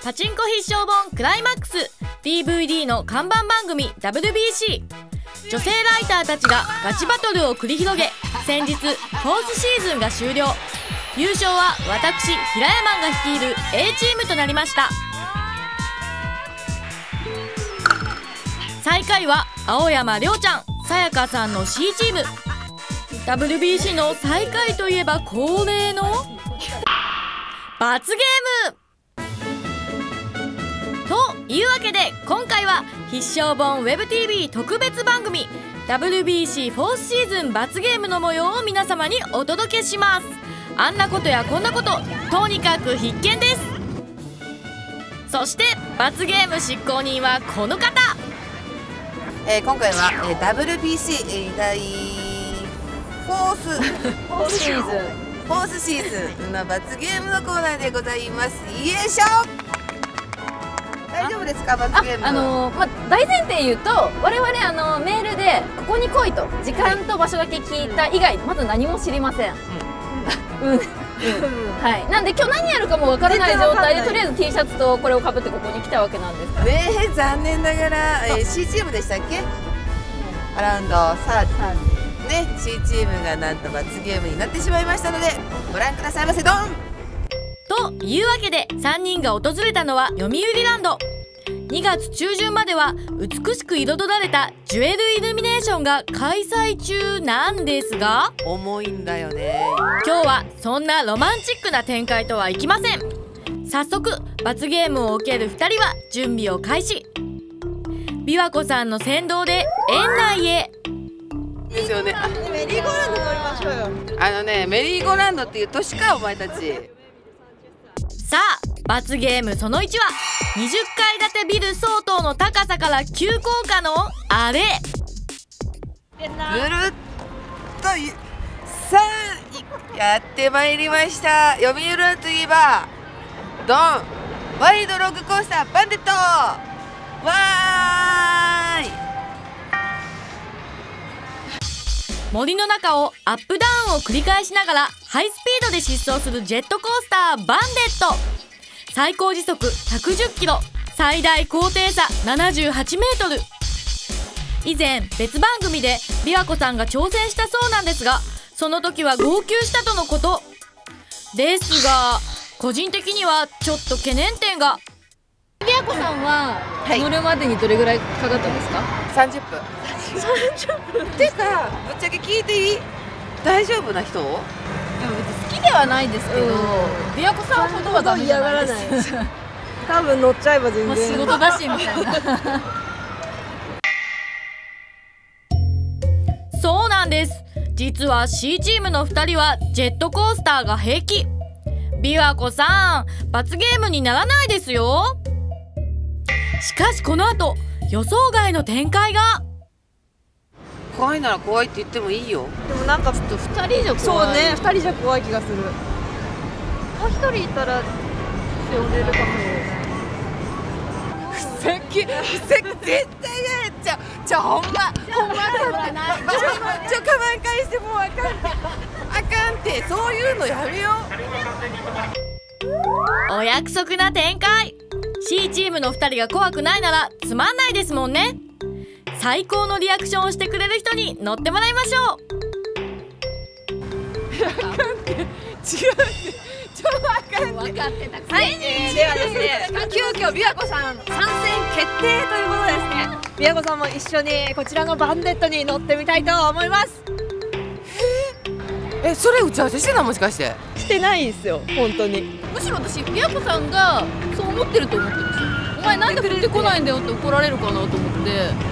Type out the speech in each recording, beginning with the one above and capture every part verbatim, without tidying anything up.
パチンコ必勝本クライマックス ディーブイディー の看板番組 ダブリュービーシー。 女性ライターたちがガチバトルを繰り広げ、先日フォースシーズンが終了。優勝は私平山が率いる A チームとなりました。最下位は青山亮ちゃん、さやかさんの C チーム。 ダブリュービーシー の最下位といえば恒例の罰ゲームというわけで、今回は必勝本 ウェブティービー 特別番組 ダブリュービーシー フォースシーズン罰ゲームの模様を皆様にお届けします。あんなことやこんなこと、とにかく必見です。そして罰ゲーム執行人はこの方。 えー、今回は、えー、ダブリュービーシー、えー、第フォースフォースシーズンフォースシーズンの罰ゲームのコーナーでございます。よいしょ。大丈夫ですか、罰ゲーム。 あ、あのー、まあ、大前提言うと、我々あのメールでここに来いと時間と場所だけ聞いた以外、まず何も知りません。うん、うん、はい。なんで今日何やるかもわからない状態で、とりあえず T シャツとこれをかぶってここに来たわけなんですね。え残念ながら、えー、C チームでしたっけ、アラウンドサーティね、C チームがなんと罰ゲームになってしまいましたので、ご覧くださいませ。ドンというわけでさんにんが訪れたのは読売ランド。にがつ中旬までは美しく彩られたジュエルイルミネーションが開催中なんですが、 重いんだよね。 今日はそんなロマンチックな展開とはいきません。早速罰ゲームを受けるふたりは準備を開始。琵琶湖さんの先導で園内へですよね。あ、 メリーゴーランド乗りましょうよ。 あのね、メリーゴーランドっていう年か、お前たち。 さあ罰ゲームそのいちはにじゅっかい建てビル相当の高さから急降下のあれ。 ぐるっといさあやってまいりました。読売ランドといえばドン、ワイドロックコースターバンデット。わーい。 森の中をアップダウンを繰り返しながらハイスピードで疾走するジェットコースターバンデット。最高時速ひゃくじゅっキロ、最大高低差ななじゅうはちメートル。以前別番組で琵琶湖さんが挑戦したそうなんですが、その時は号泣したとのことですが、個人的にはちょっと懸念点が。 琵琶湖さんは乗るまでにどれぐらいかかったんですか？ さんじゅっぷん。さんじゅっぷんってか、ぶっちゃけ聞いていい？大丈夫な人？ でも別に好きではないですけど、琵琶湖さんほどはダメじゃないです。 多分乗っちゃえば全然。 仕事だしみたいな。 そうなんです。実は C チームのふたりはジェットコースターが平気。琵琶湖さん、罰ゲームにならないですよ。しかしこの後予想外の展開が。 怖いなら怖いって言ってもいいよ。 でもなんかちょっとふたりじゃ怖い。 そうね、ふたりじゃ怖い気がする。もうひとりいたら乗れるかもしれない。 ふざけ、ふざけ、絶対やっちゃう。ちょ、ほんま、ほんまだってない。ちょ、ちょ、カバン返してもうあかんって。あかんって、そういうのやめよう。お約束な展開。C チームのふたりが怖くないならつまんないですもんね。最高のリアクションをしてくれる人に乗ってもらいましょう。 あかんって、違うって、ちょ、あかんって。 分かってた。 はい、えー、ではですね、急遽琵琶湖さん参戦決定ということですね。琵琶湖さんも一緒にこちらのバンデットに乗ってみたいと思います。 ええ、それ打ち合わせしてた？もしかしてしてないですよ、本当に。 むしろ私、琵琶湖さんがそう思ってると思ってるんですよ。お前なんで振ってこないんだよって怒られるかなと思って。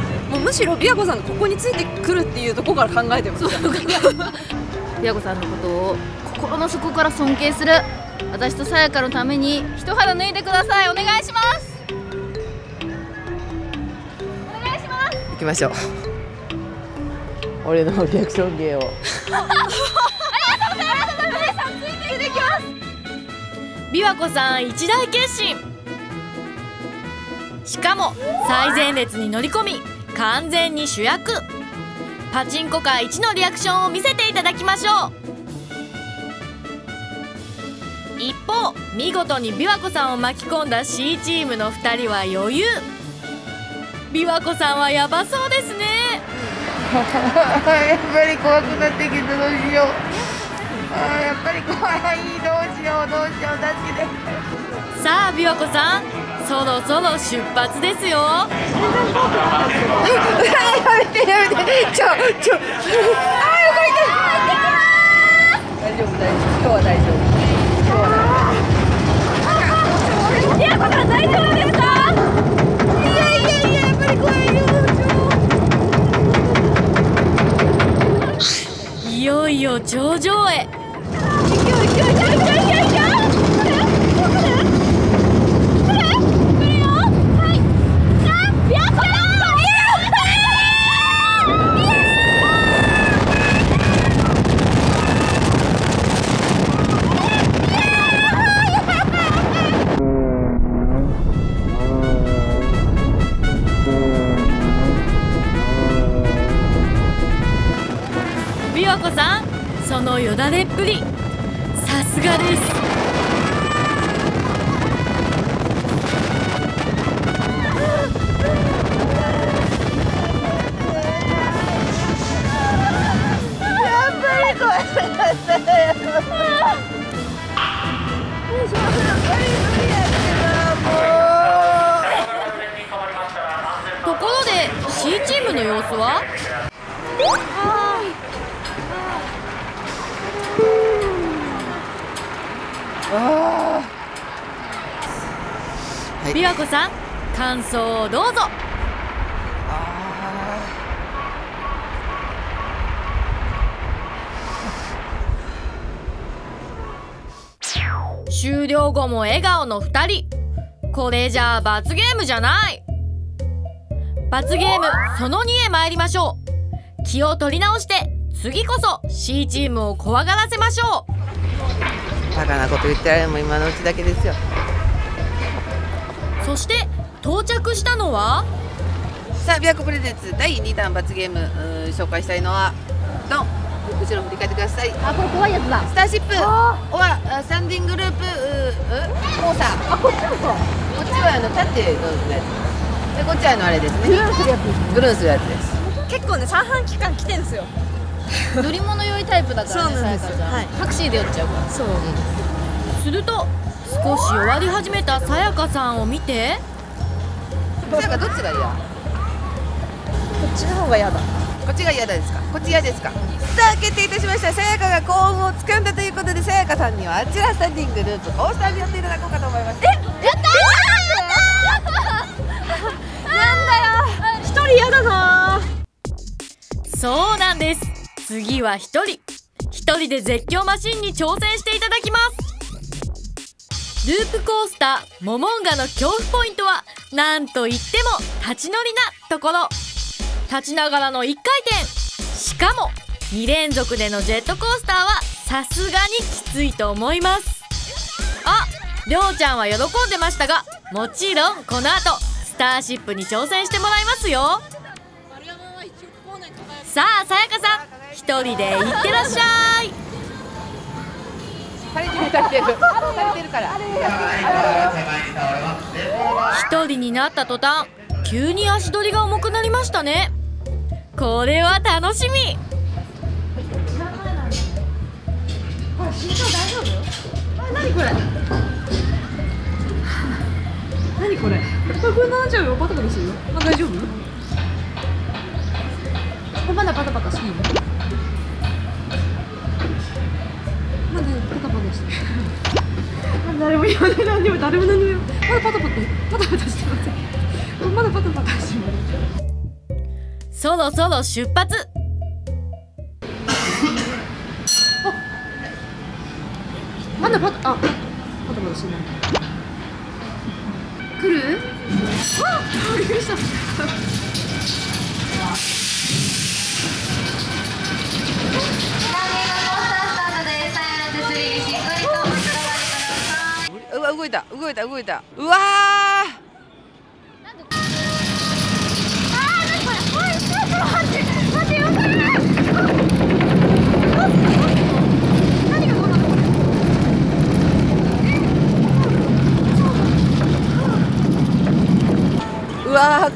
もうむしろ琵琶湖さんがここについてくるっていうところから考えてます。 琵琶湖さんのことを心の底から尊敬する私とさやかのために一肌脱いでください。お願いします。お願いします。 行きましょう。俺のリアクション芸を。 ありがとうございます。ありがとうございます。さんついてできます。 琵琶湖さん一大決心。しかも最前列に乗り込み完全に主役。パチンコ界一のリアクションを見せていただきましょう。 一方見事に琵琶湖さんを巻き込んだ C チームのふたりは余裕。琵琶湖さんはやばそうですね。 やっぱり怖くなってきてどうしよう。あーやっぱり怖い。どうしようどうしよう助けて。 さあ琵琶湖さん、そろそろ出発ですよ。 やめてやめて。ちょちょ。あー動いてる。大丈夫大丈夫。今日は大丈夫。今日は大丈夫。 琵琶湖さん大丈夫ですか？ いやいやいややっぱり怖いよ。 いよいよ頂上へ。琵琶湖さん、そのよだれっぷりさすがです。ところで C チームの様子は？琵琶湖さん、感想をどうぞ。終了後も笑顔のふたり。これじゃあ罰ゲームじゃない。罰ゲームそのにへ参りましょう。気を取り直して次こそ C チームを怖がらせましょう。 バカなこと言ってられるも今のうちだけですよ。 そして到着したのは、 さあ琵琶湖プレゼンツだいにだん罰ゲーム、うー紹介したいのはドン。後ろ振り返ってください。 あ、これ怖いやつだ。 スターシップオアスタンディングループコーサー。 あ、こっちの子。 こっちはあの立って乗るやつで、こっちはあのあれですね、 ブルーンするやつですね。 ブルーンするやつです。 結構ね三半期間来てんすよ。 乗り物酔いタイプだからね、 そうなんですよ。 さやかちゃん、 はいタクシーで酔っちゃうから。 そう。 すると少し弱り始めたさやかさんを見て、 さやかどっちが嫌？ こっちの方が嫌だ。 こっちが嫌だですか？こっち嫌ですか？さあ決定いたしました。さやかが幸運をつかんだということで、さやかさんにはあちらスタンディングループコースターに乗っていただこうかと思います。え、 やったー。 一人嫌だな。 そうなんです。次は一人一人で絶叫マシンに挑戦していただきます。ループコースターモモンガの恐怖ポイントはなんといっても立ち乗りなところ。立ちながらのいっかい転、しかもに連続でのジェットコースターはさすがにきついと思います。あ、りょうちゃんは喜んでましたが、もちろんこの後スターシップに挑戦してもらいますよ。さあさやかさん、一人で行ってらっしゃい。 足りてる足りてる足りてるから。 一人になった途端急に足取りが重くなりましたね。これは楽しみ。 何これ？何これ？これなんちゃうよ。パタパタしてるよ。あ、大丈夫？まだパタパタしていいの？まだパタパタしてる。誰も言わない。何でも誰も何も言わない。まだパタパタパタパタしてません。まだパタパタしてます。 そろそろ出発。 まだパタあパタパタしてない。来る？あ、びっくりした。 うわ動いた動いた動いた。うわー。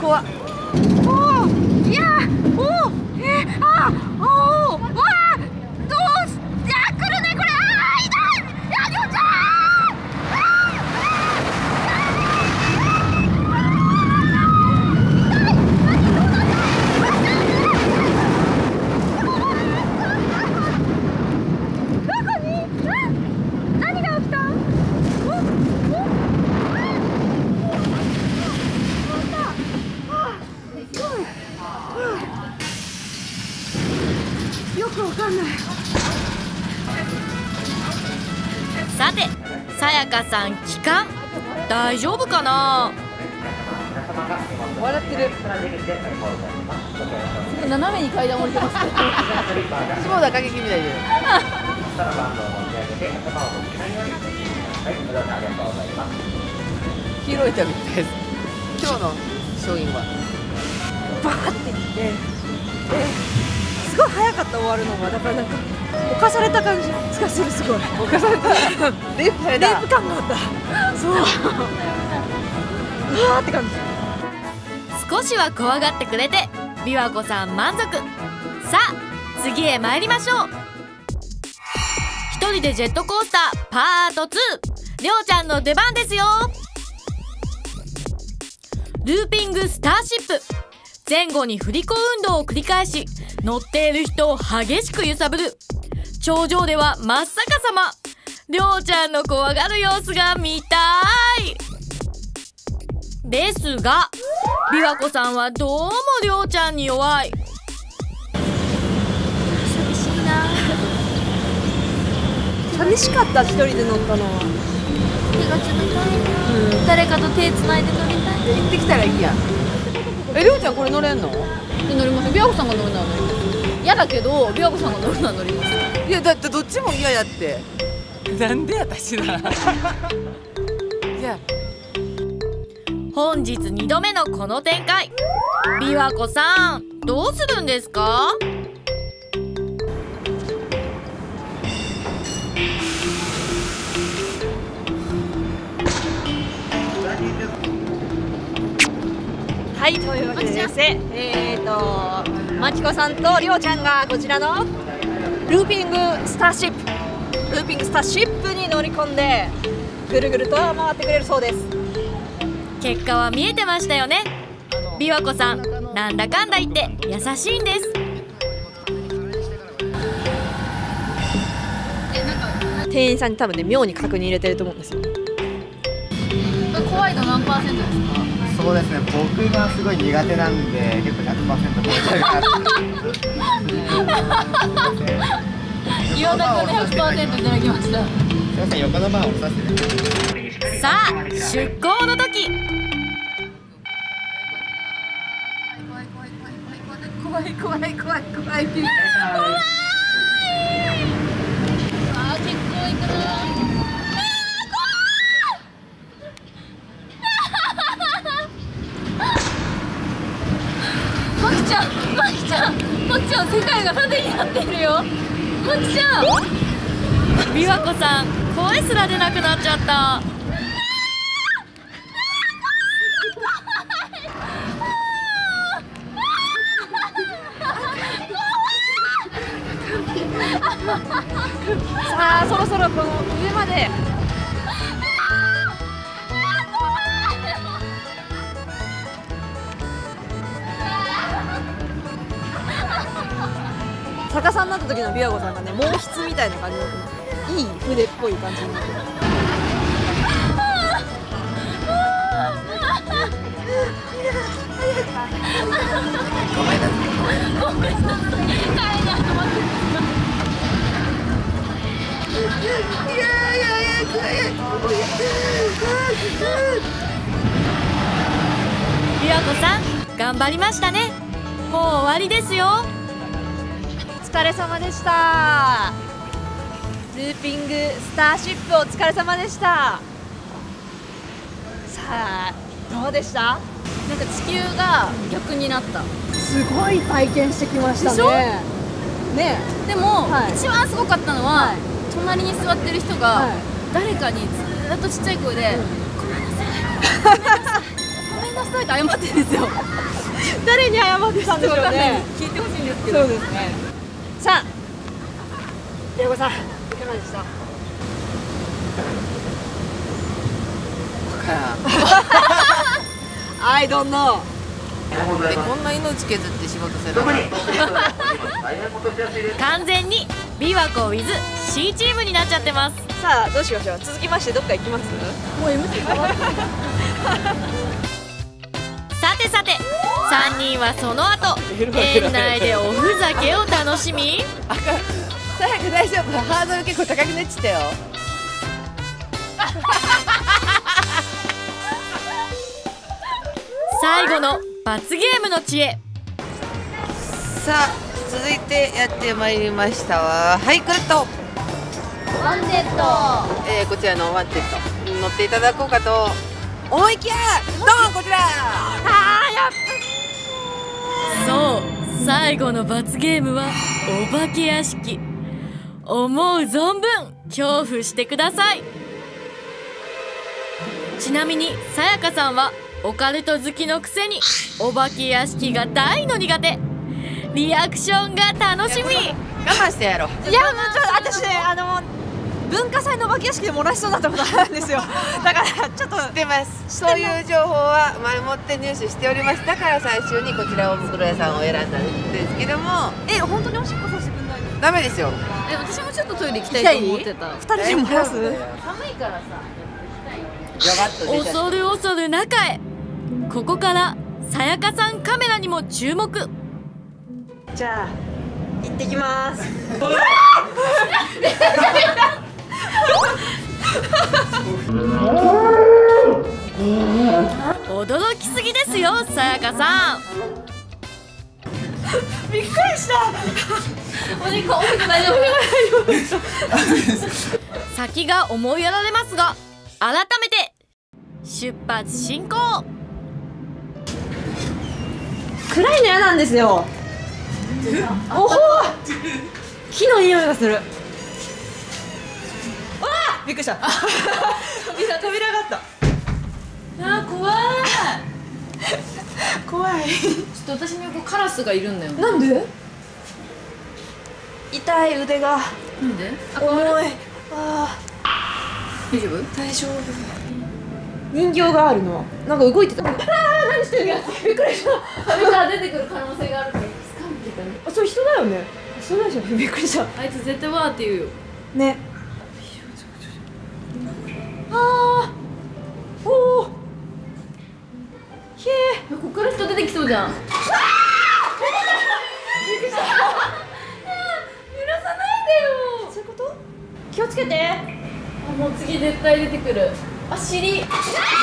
怖っ。 おお、いやー、おお、えー、あー、おお、わあ、どうし、いやー、来るねこれ、あー、痛い、いや、りょうちゃん、よくわかんない。 さて、さやかさん帰還大丈夫かな。 笑ってる。 斜めに階段降りてますね。 下田景樹みたいで。黄色い旅です。今日の勝因はバーってきて、ですごい早かった終わるのが、だからなんか犯された感じがする。すごい犯された。レイプされた。 レイプ感があった。そう、うわーって感じ。 少しは怖がってくれて琵琶湖さん満足。さあ次へ参りましょう。一人でジェットコースターパートツー、りょうちゃんの出番ですよ。ルーピングスターシップ、前後に振り子運動を繰り返し乗っている人を激しく揺さぶる。頂上では真っ逆さま。りょうちゃんの怖がる様子が見たい。ですが琵琶湖さんはどうもりょうちゃんに弱い。 寂しいな。寂しかった、一人で乗ったのは。 手が冷たいな、うん、誰かと手つないで乗りたい。 行ってきたらいいやん。え、りょうちゃんこれ乗れんの？ で乗ります。琵琶湖さんが乗るなら乗ります。嫌だけど琵琶湖さんが乗るなら乗ります。 いやだってどっちも嫌やって。なんで私だ。いや本日にどめのこの展開、琵琶湖さんどうするんですか？ はい、というわけでですね、えーと、まきこさんとりょうちゃんがこちらのルーピングスターシップ、ルーピングスターシップに乗り込んでぐるぐると回ってくれるそうです。 結果は見えてましたよね。琵琶湖さんなんだかんだ言って優しいんです。 店員さんに多分ね、妙に確認入れてると思うんですよ。 怖いの何パーセントですか？ そうですね、僕がすごい苦手なんで結構 ひゃくパーセント 超えちゃうかなって岩田君で ひゃくパーセント いただきました。 すいません、横のバーを押させてください。 さあ出港の時、 怖い怖い怖い怖い怖い。 あー結構いくな。まきちゃん、まきちゃん、まきちゃん、世界が縦になってるよ。まきちゃん。 琵琶湖さん声すら出なくなっちゃった。 さあ、そろそろこの上まで。逆さになった時の琵琶湖さんがね、毛筆みたいな感じのいい筆っぽい感じになってる。 琵琶湖さん頑張りましたね。もう終わりですよ。 お疲れ様でした。ルーピングスターシップお疲れ様でした。さあ、どうでした？ なんか地球が逆になった。 すごい体験してきましたね。 でしょ？ ねでも、 はい一番すごかったのは、 はい隣に座ってる人が、 はい誰かにずーっとちっちゃい声で、 うんごめんなさい、ごめんなさい、ごめんななさいって謝ってるんですよ。 誰に謝ってたんでしょうね。 聞いてほしいんですけど。 そうですね。さあ、りょうこさん、いかがでした？I don't know。 でこんな命削って仕事するの完全に琵琶湖 with C チームになっちゃってます。 さあ、どうしましょう。続きましてどっか行きます？ もう エムシー 変わってる。 さてさてさんにんはその後園内でおふざけを楽しみ、 さやか大丈夫、ハードル結構高くなっちゃったよ。 最後の罰ゲームの知恵。 さあ続いてやってまいりましたわ。はい、クルッと、 ワンデッド。 えー、こちらのワンテッドに乗っていただこうかと思いきや、ドン、こちら。 そう、最後の罰ゲームはお化け屋敷。思う存分恐怖してください。ちなみにさやかさんはオカルト好きのくせにお化け屋敷が大の苦手。リアクションが楽しみ。 我慢してやろう。 いや、もうちょっと私ね、あの文化祭のお化け屋敷で漏らしそうになったことあるんですよ。だからちょっと知ってます。そういう情報は前もって入手しております。だから最終にこちら大袋屋さんを選んだんですけども、 え、本当におしっこさせてくんないの？ ダメですよ。 え、私もちょっとトイレ行きたいと思ってた。 二人で漏らす？ 寒いからさ。 ガバッと出ちゃ恐る恐る中へ。ここからさやかさんカメラにも注目。 じゃあ行ってきます。 驚きすぎですよさやかさん。 びっくりした。 お肉多く大丈夫？ 先が思いやられますが、改めて出発進行。 暗いの嫌なんですよ。おお、木の匂いがする。わあ、びっくりした。扉扉があった。 あー、怖い。 怖い。 ちょっと私にこうカラスがいるんだよ。 なんで？痛い腕が。 なんで？ 重い。あ大丈夫？ あ、大丈夫。人形があるの。なんか動いてた。ああ、何してるやつ。びっくりした。 壁から出てくる可能性があるから掴んでたね。 あ、それ人だよね。人でしょ。びっくりした。 あいつ絶対わーって言うよ。 ね。ああ。おお。へえ。 こっから人出てきそうじゃん。 びっくりした。 揺らさないでよ。 そういうこと？気をつけて。 あ、もう次絶対出てくる。あ、尻。なんで？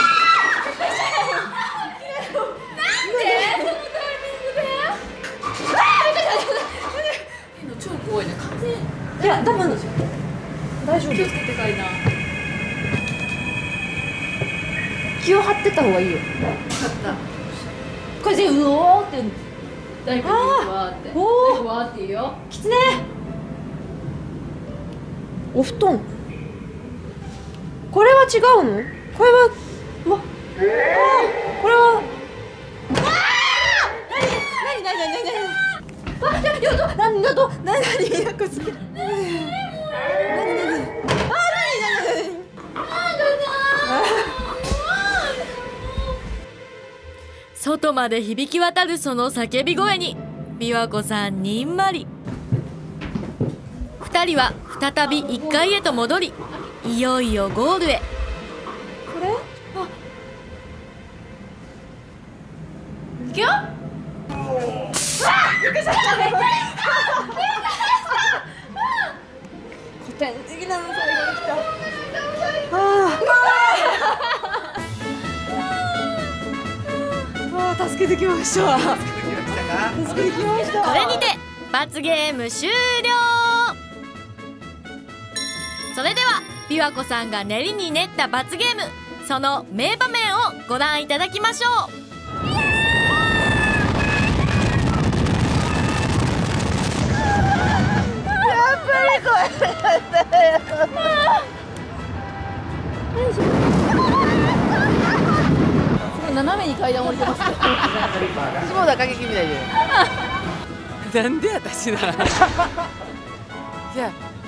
そのタイミングで？いいの超怖いね。完全。 いや、多分大丈夫。 気をつけてかいな。 気を張ってた方がいいよ。 分かった。 これでうおーって。 大工わーって。 おー大工わーって言うよ。 きつね。お布団。これは違うの？これは、うわ、あー、これは。なになになになになに。あ、ややだ、なになど、なになに、なんか好き。なになに。あー、なになに。 外まで響き渡るその叫び声に琵琶湖さんにんまり。二人は再びいっかいへと戻り、いよいよゴールへ。 これ？あ、 いくよ。 古典的なの最後に来た。あーあー、助けてきました。助けてきました。 これにて罰ゲーム終了。それでは琵琶湖さんが練りに練った罰ゲーム、その名場面をご覧いただきましょう。 斜めに階段降りてますけど下田景樹みたいでなんで私だいや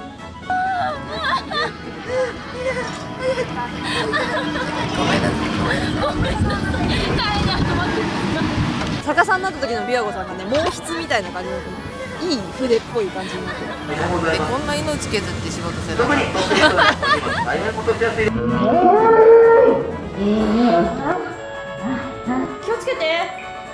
逆さになった時のビアゴさんがね毛筆みたいな感じでいい筆っぽい感じになってる。 えこんな命削って仕事するの気をつけて。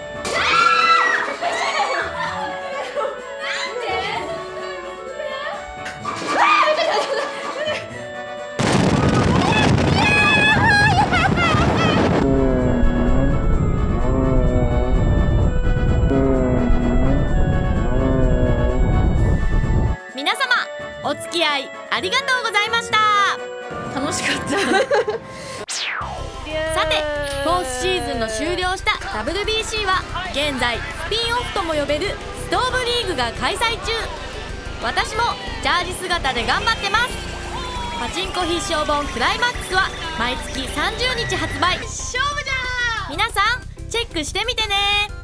皆様お付き合いありがとうございました。楽しかったさてフォースシーズンの終了した ダブリュービーシー は現在スピンオフとも呼べるストーブリーグが開催中。私もジャージ姿で頑張ってます。パチンコ必勝本クライマックスは毎月さんじゅうにち発売。勝負じゃー。皆さんチェックしてみてね。